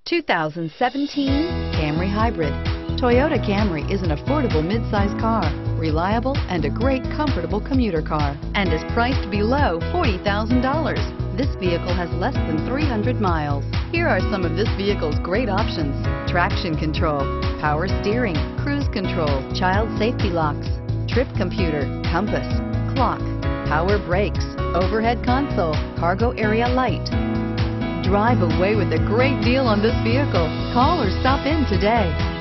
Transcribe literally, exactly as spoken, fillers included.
two thousand seventeen Camry Hybrid. Toyota Camry is an affordable midsize car, reliable and a great comfortable commuter car, and is priced below forty thousand dollars. This vehicle has less than three hundred miles. Here are some of this vehicle's great options: traction control, power steering, cruise control, child safety locks, trip computer, compass, clock, power brakes, overhead console, cargo area light. Drive away with a great deal on this vehicle. Call or stop in today.